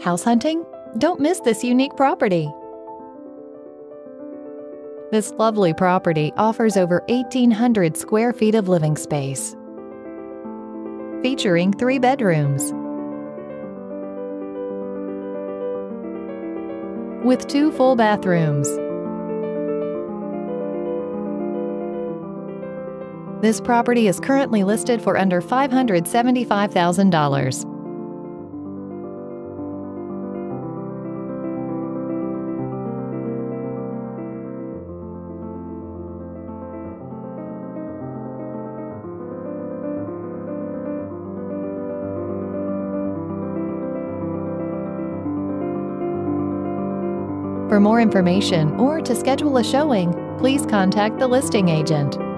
House hunting? Don't miss this unique property. This lovely property offers over 1,800 square feet of living space, featuring 3 bedrooms with 2 full bathrooms. This property is currently listed for under $575,000. For more information or to schedule a showing, please contact the listing agent.